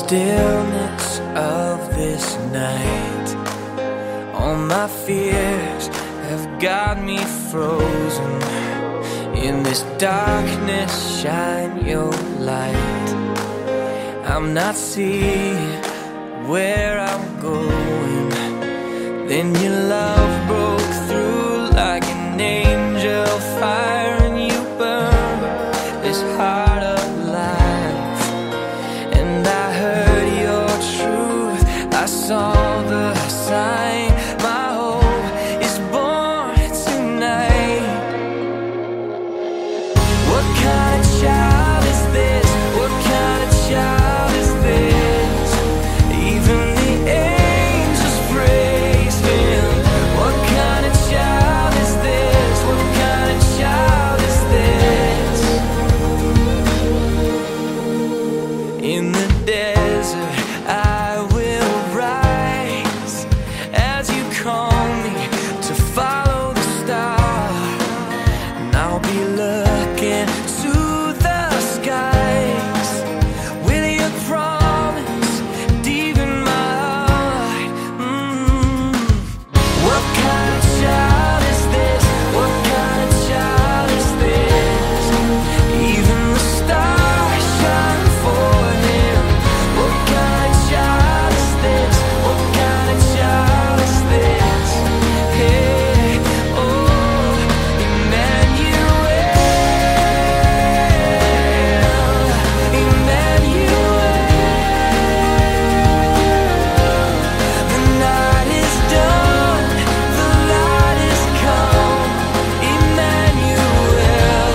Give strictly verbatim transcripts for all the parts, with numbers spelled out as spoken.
stillness of this night, all my fears have got me frozen. In this darkness, shine your light. I'm not seeing where I'm going. Then your love broke through like an angel fire, and you burned this heart of life. And I heard your truth, I saw the sign. My hope is born tonight. What kind of child is this? What kind of child is this? Even the angels praise him. What kind of child is this? What kind of child is this? In the desert I will rise as you call me to follow the star, and I'll be looking to the skies with your promise deep in my heart. Mm. What kind of child is this? What kind of child is this? Even the stars shine for him. What kind of child is this? What kind of child is this? Hey, oh, Emmanuel, Emmanuel. The night is done, the light is come, Emmanuel.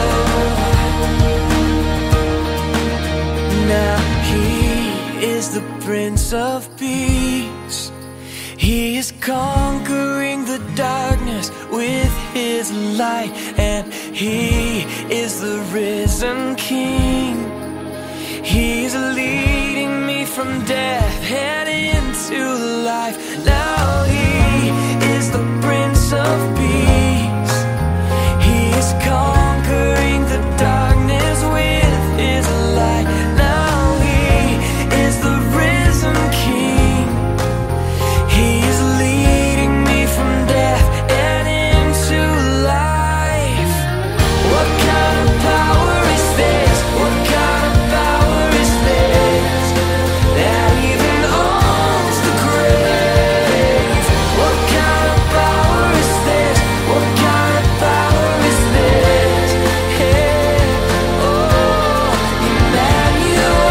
Now he is the Prince of Peace. He is conquering the darkness with his light, and he is the risen King. He's leading me from death and into life. Now he is the Prince of Peace. He is conquering the darkness with his light. Now he is the risen King. He is leading me from death and into life. What kind of power is this? What kind of power is this that even owns the grave? What kind of power is this? What kind of power is this? Hey, oh, Emmanuel,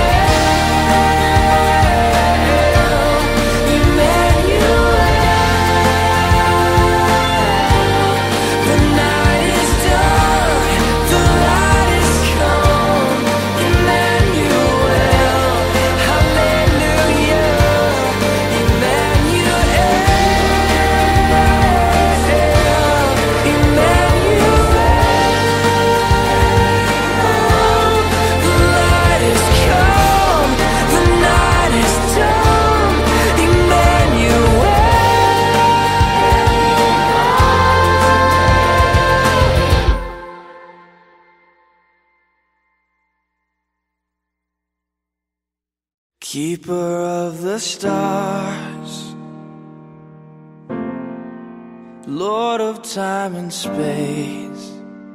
Emmanuel. The night is done, the light is come, Emmanuel. Hallelujah, Emmanuel, Emmanuel. The light is come, the night is done, Emmanuel. Keeper of the stars, Lord of time and space,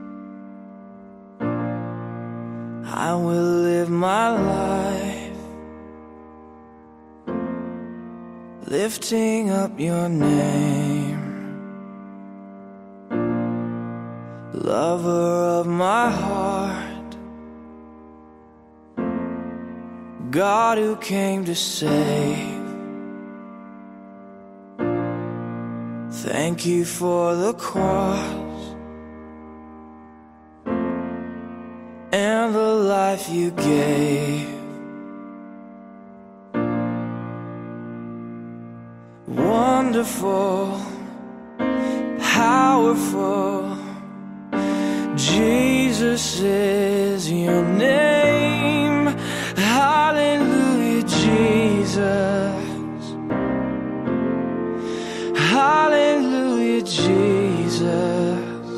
I will live my life lifting up your name. Lover of my heart, God who came to save. Thank you for the cross and the life you gave. Wonderful, powerful, Jesus is your name. Hallelujah, Jesus. Hallelujah, Jesus.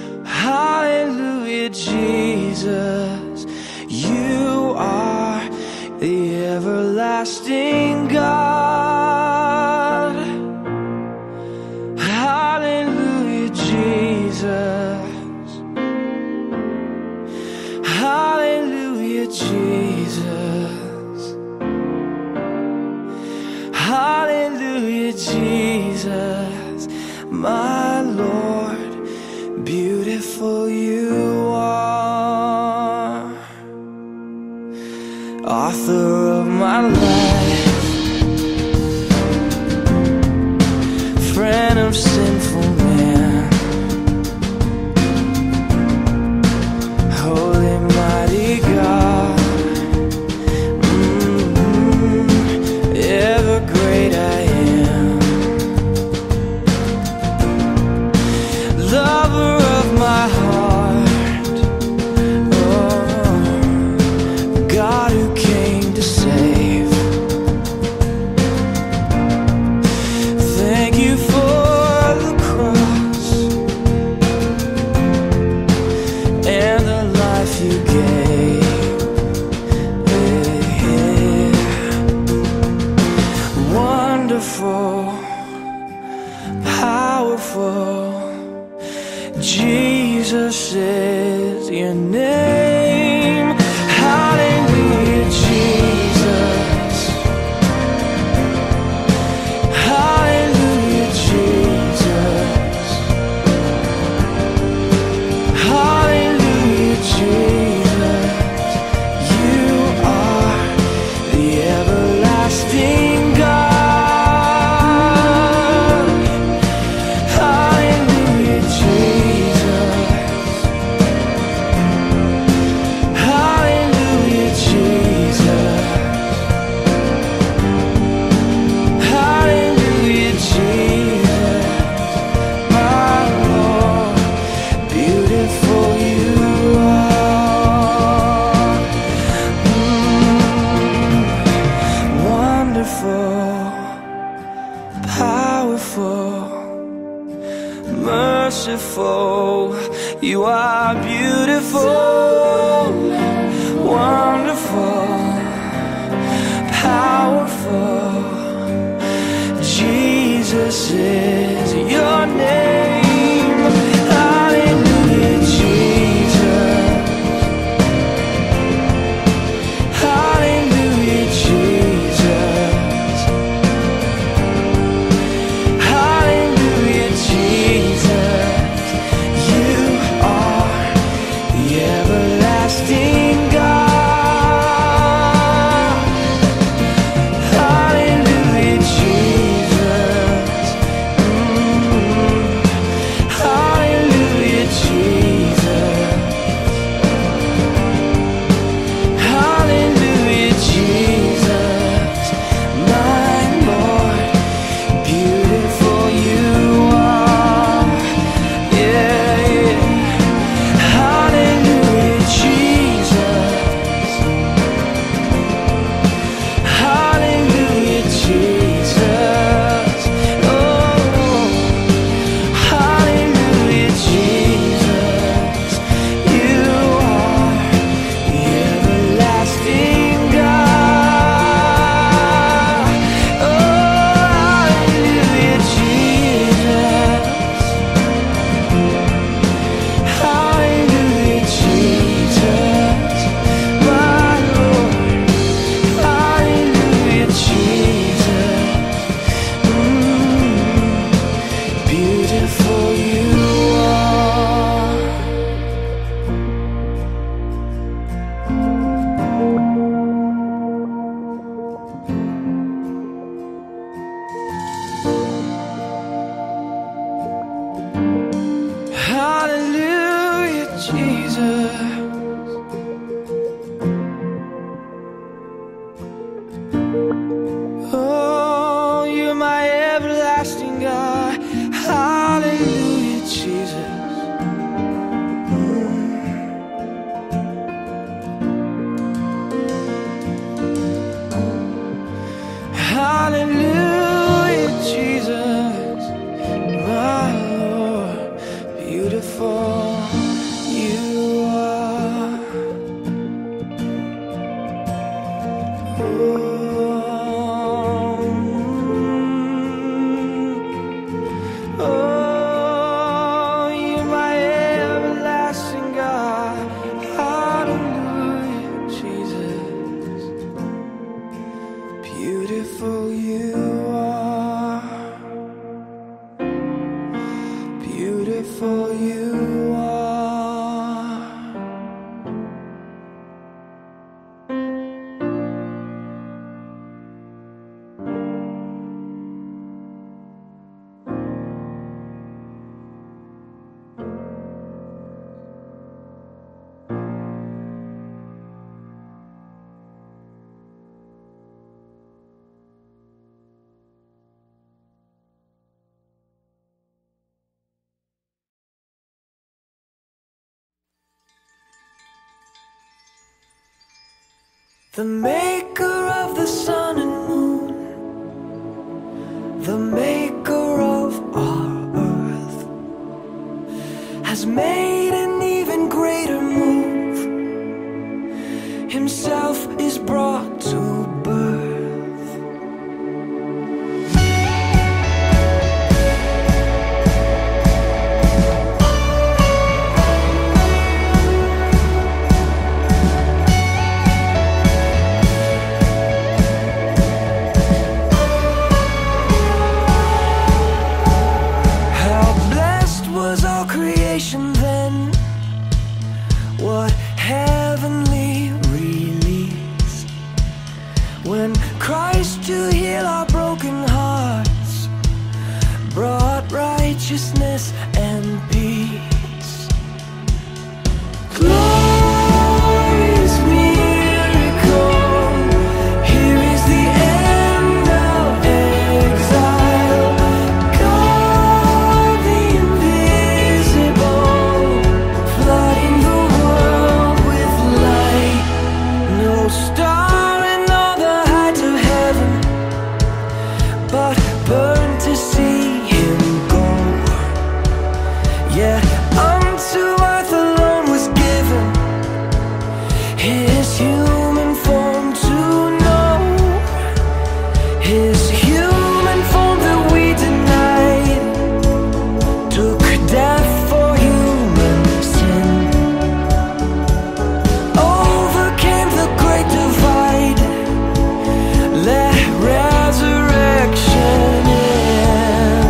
Hallelujah, Jesus. You are everlasting God. Hallelujah, Jesus. Hallelujah, Jesus. Hallelujah, Jesus. My Lord, beautiful you are. Author of my life, friend of sinful man, holy mighty God, mm-hmm. Ever great I am, lover of my heart, oh, God who came to save. Thank you for the cross and the life you gave. Wonderful, powerful, Jesus is your name. Hallelujah, Jesus. Hallelujah, Jesus. Hallelujah, Jesus. You are the everlasting God. Hallelujah, Jesus. Hallelujah, Jesus. Hallelujah, Jesus. My Lord, beautiful you are. Mm, wonderful, powerful, merciful. You are beautiful, wonderful, powerful. Jesus is your name. Hallelujah, Jesus. Hallelujah, Jesus. Hallelujah, Jesus. You are the everlasting God. Hallelujah, Jesus. Mm. Hallelujah, Jesus. Hallelujah, Jesus. My Lord, beautiful you are. Yeah, yeah. Hallelujah, Jesus. Hallelujah, Jesus. Oh, hallelujah, Jesus. You are the everlasting God. Oh, hallelujah, Jesus. Hallelujah, Jesus. My Lord, hallelujah, Jesus. Mm, beautiful you are. Hallelujah, Jesus. Oh, you're my everlasting God. Hallelujah, Jesus. Hallelujah, Jesus. My Lord, beautiful you are. Oh, Beautiful you are, beautiful you are. The maker of the sun and moon, the maker of our earth, has made an even greater move. Himself is brought to birth. Then what heavenly release when Christ to heal our broken hearts brought righteousness and peace. Glorious miracle, here is the end of exile. God the invisible, flooding the world with light. No star in all the heights of heaven but burned to see him go. Yet unto earth alone was given his human form to know. His human form that we denied took death for human sin, overcame the great divide, let resurrection in.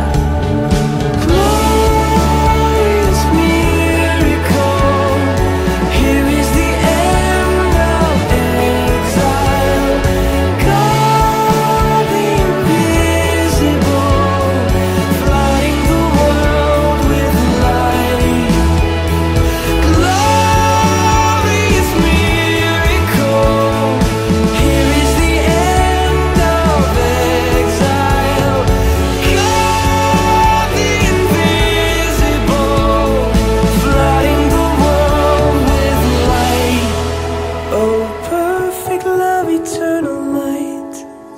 Glorious miracle, here is the end of exile. God the invisible, flooding the world with light. Glorious miracle, here is the end of exile. God the invisible, flooding the world with light. Oh, perfect love, eternal light,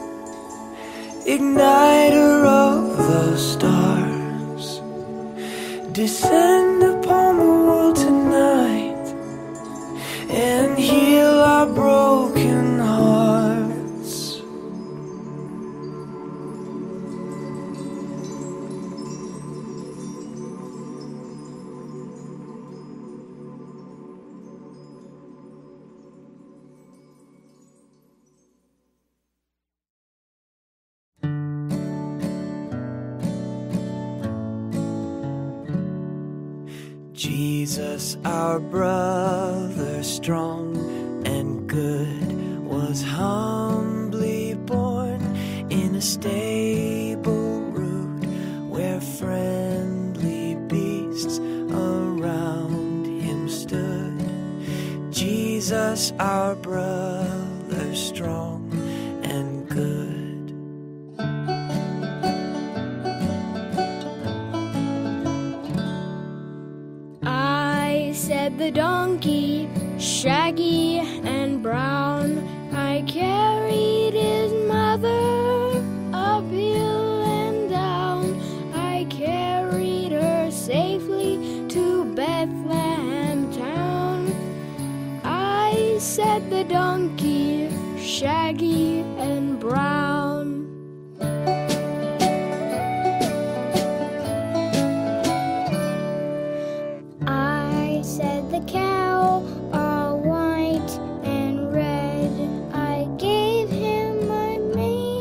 igniter of the stars, descend upon the world tonight and heal our broken hearts. Jesus, our brother, strong and good, was humbly born in a stable root where friendly beasts around him stood. Jesus, our brother, strong and good. Said the donkey, shaggy and brown. I carried his mother up hill and down. I carried her safely to Bethlehem town. I said the donkey, shaggy and brown. Said the cow, all white and red. I gave him my mane.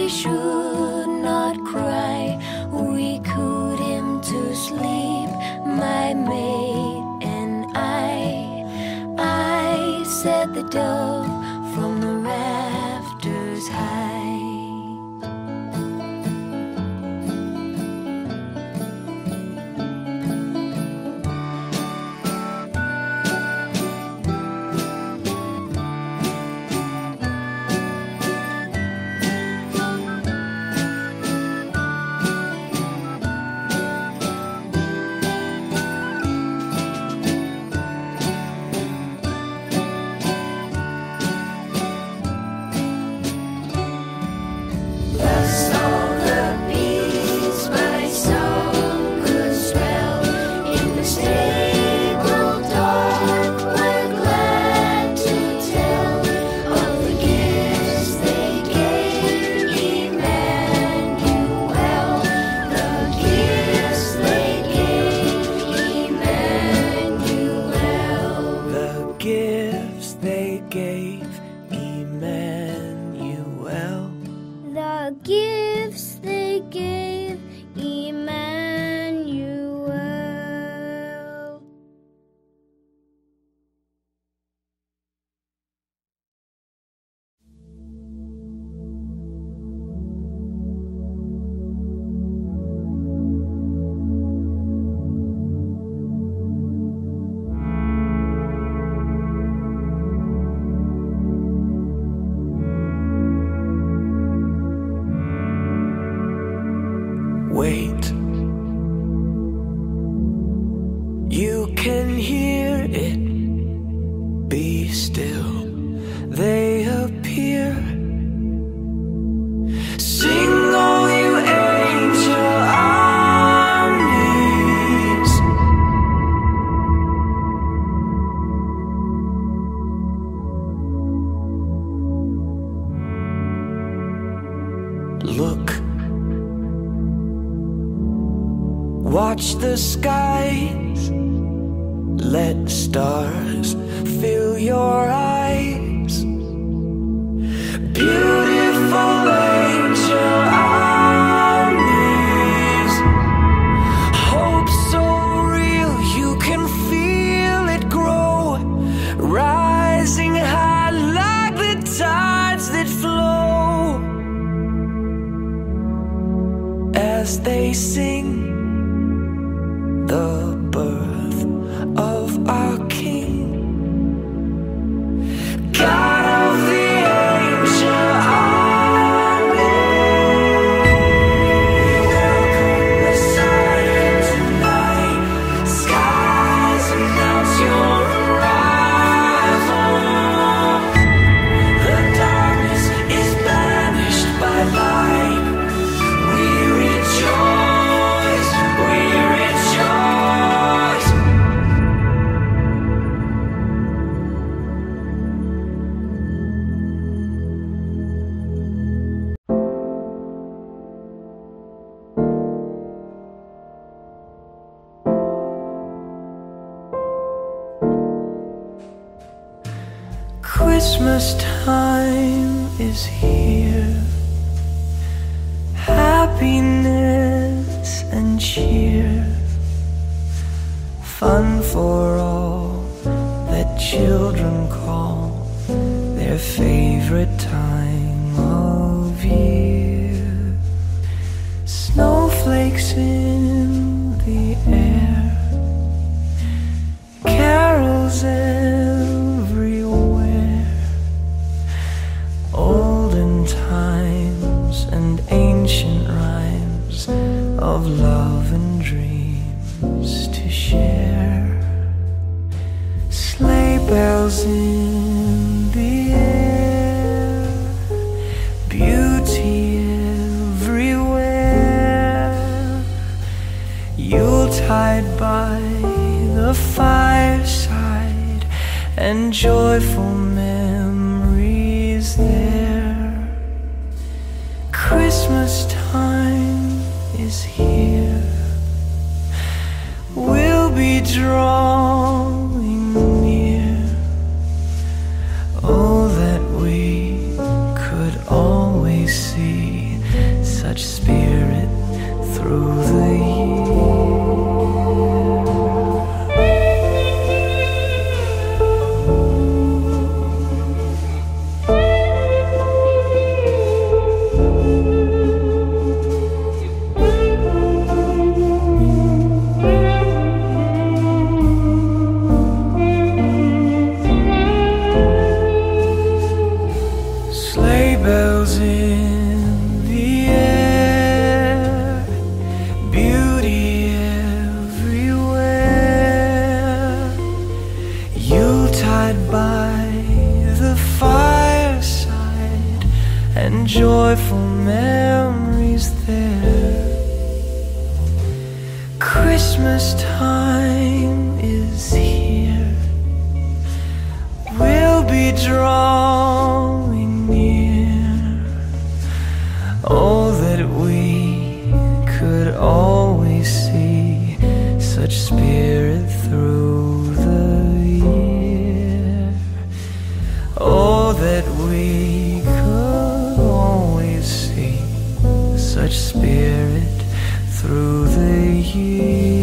we should not cry. We cooed him to sleep, my mate and I. I said the dove from the rafters high. Wait, you can hear it. Be still, they appear. Sing, all you angel armies. Look, watch the skies, let stars fill your eyes. Beautiful angel armies. Hope so real, you can feel it grow, rising high like the tides that flow. As they sing the birth of our King, God of the angel army. Welcome the sun tonight, skies announce your arrival. The darkness is banished by light. We rejoice, we rejoice. Christmas time is here. Happiness and cheer, fun for all that children call their favorite time of year. Snowflakes in the air, carols everywhere, olden times and ancient rhymes of love and dreams to share. Sleigh bells in the air, beauty everywhere. Yuletide by the fireside and joyful memories there. Christmas time is here. We'll be drawing near. Oh, that we could always see in the air, beauty everywhere. Yuletide by the fireside, and joyful memories there. Christmas time is here, we'll be drawing near. Oh, that we could always see such spirit through the year. Oh, that we could always see such spirit through the year.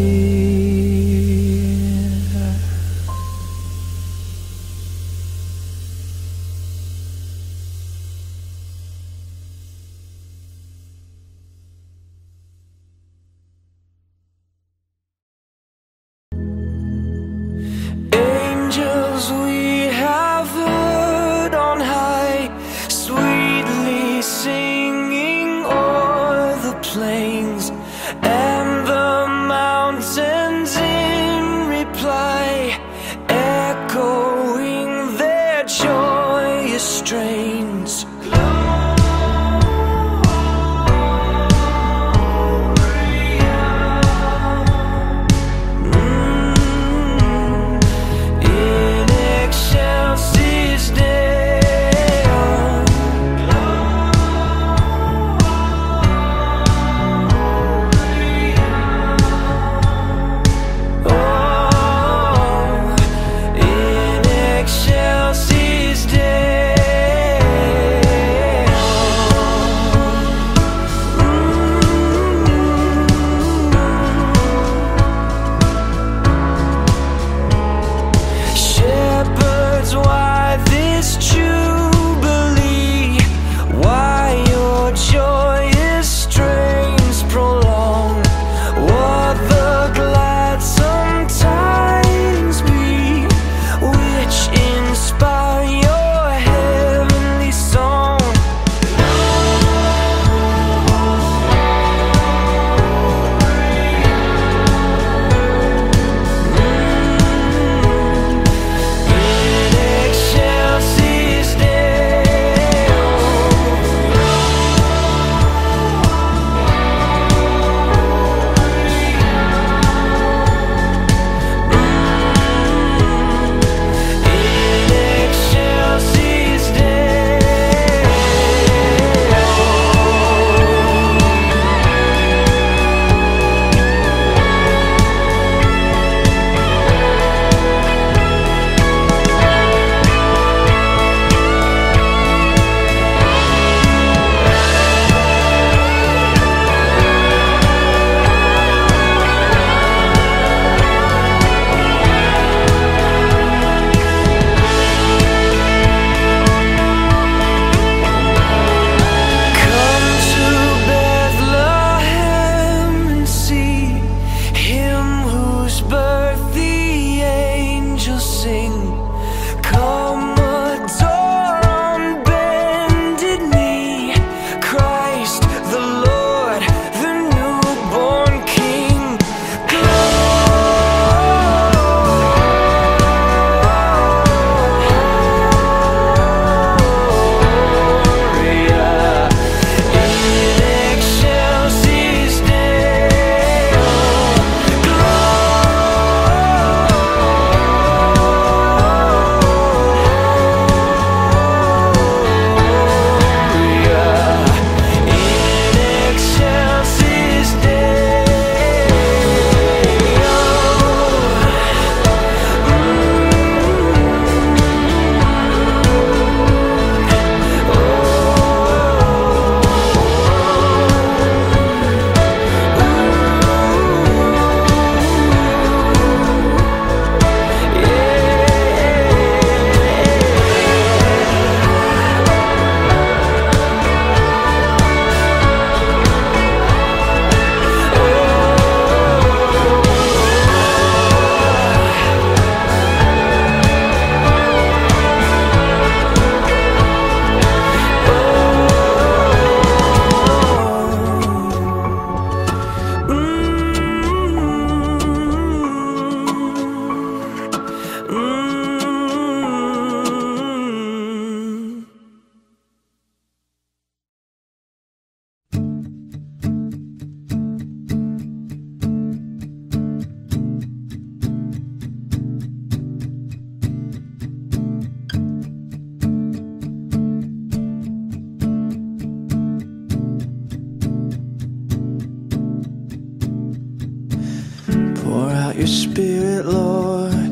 out your Spirit, Lord.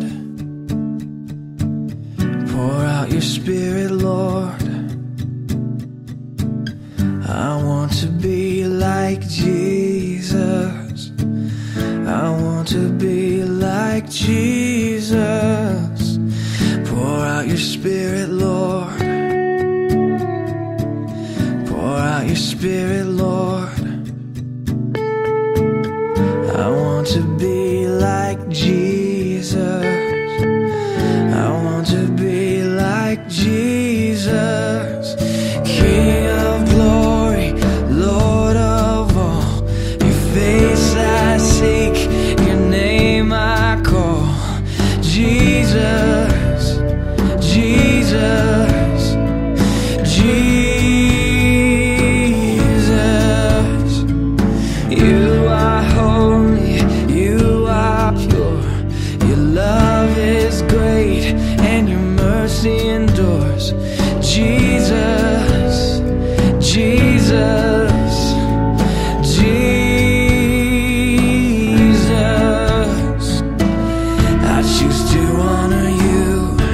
Pour out your Spirit, Lord. I want to be like Jesus. I want to be like Jesus. Pour out your Spirit, Lord. Pour out your Spirit, Lord. I want to be like Jesus. I want to be like Jesus. King of glory, Lord of all, your face I seek, your name I call. Jesus, Jesus, Jesus. You are holy, you are pure. Your love is great and your mercy endures. Jesus, Jesus, Jesus. I choose to honor you.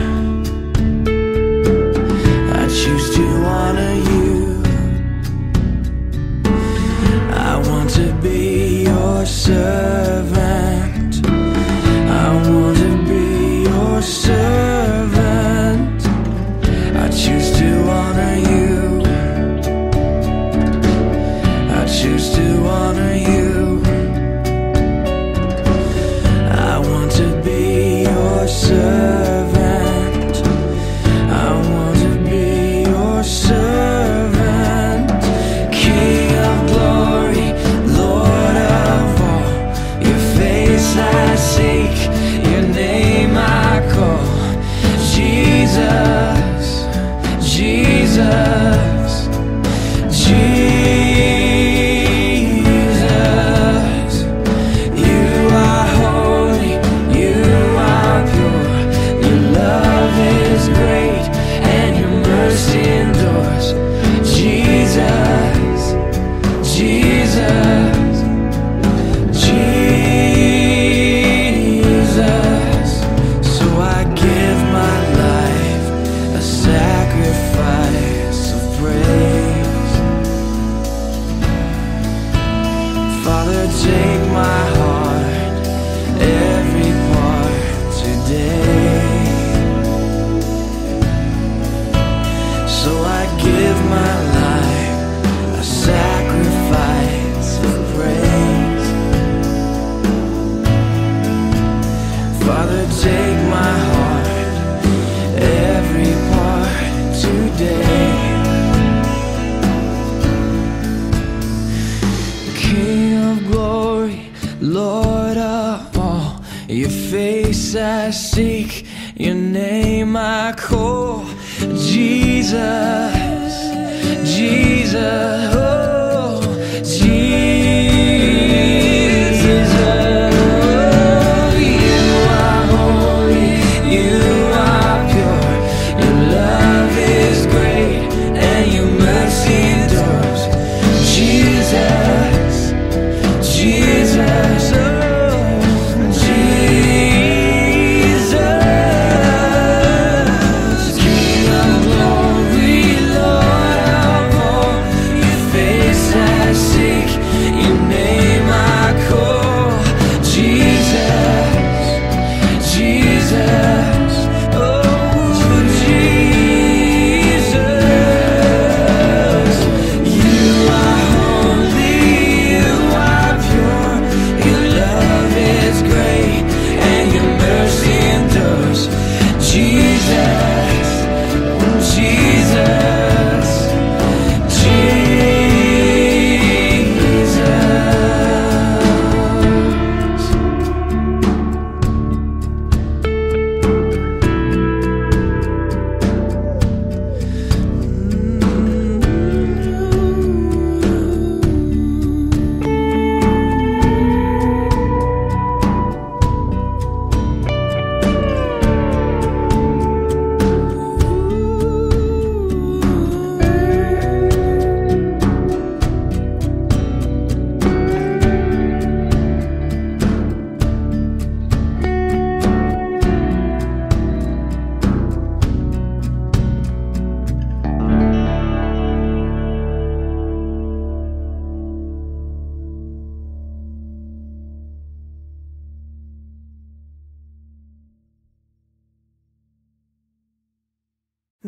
I choose to honor you. I want to be your servant. I want to be your servant. I choose to honor you. I choose to honor you. I want to be your servant. I want to be your servant. King of glory, Lord of all, your face I seek, your name I call. Jesus, Jesus, Jesus. You are holy, you are pure. Your love is great and your mercy endures. Jesus, Jesus, Jesus. So I give my life a sacrifice of praise. Father, take my heart, every part today. So I give my life a sacrifice of praise. Father, take my heart, every part today. King of glory, Lord of all, your face I seek, your name I call. Jesus, Jesus, oh, Jesus. You are holy, you are pure. Your love is great and your mercy endures. Jesus, Jesus, oh, Jesus. King of glory, Lord of all, your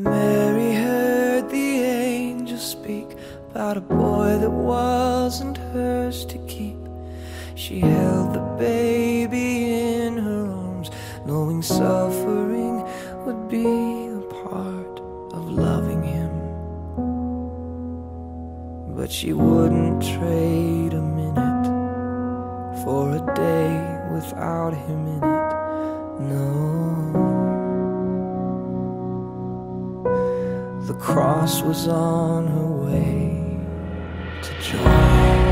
Mary heard the angel speak about a boy that wasn't hers to keep. She held the baby in her arms, knowing suffering would be a part of loving him. But she wouldn't trade a minute for a day without him in it. No. The cross was on her way to joy.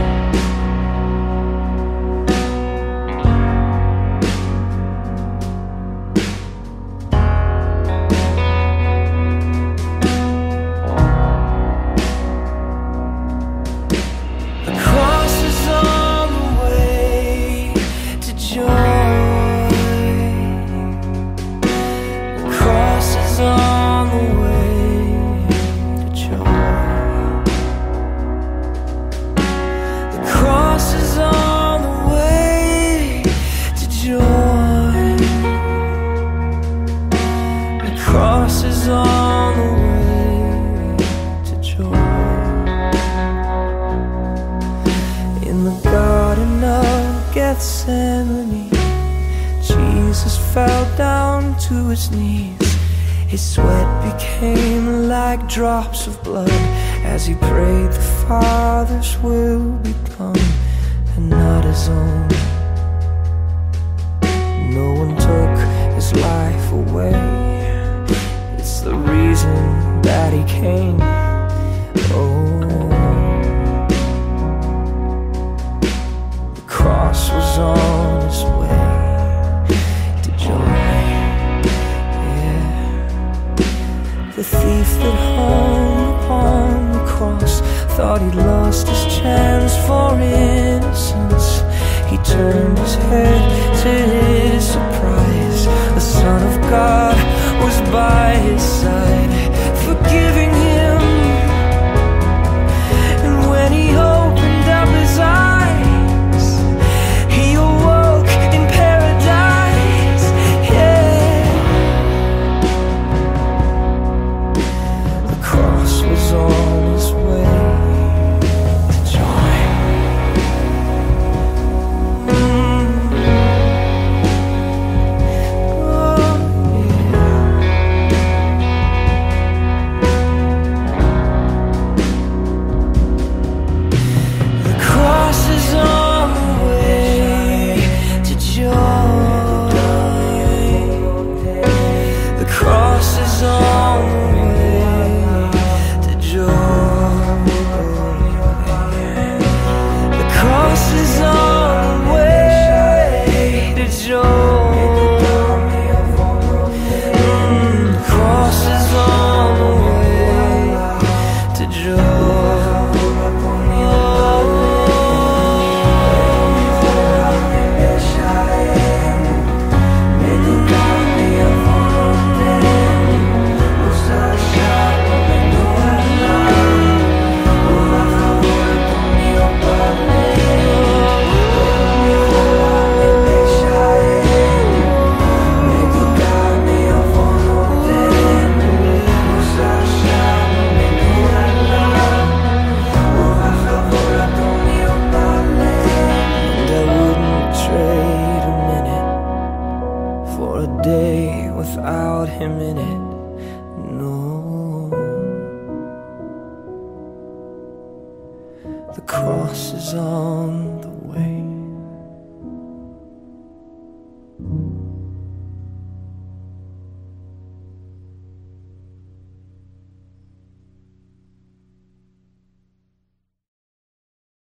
Jesus fell down to his knees. His sweat became like drops of blood as he prayed the Father's will be done and not his own. No one took his life away. It's the reason that he came. Oh, the cross was on his way to joy. Yeah, the thief that hung upon the cross thought he'd lost his chance for innocence. He turned his head to his surprise. The Son of God was by his side, forgiving him. And when he opened up his eyes, he awoke in paradise. Yeah, the cross was on his way to joy. Without him in it, no. The cross is on the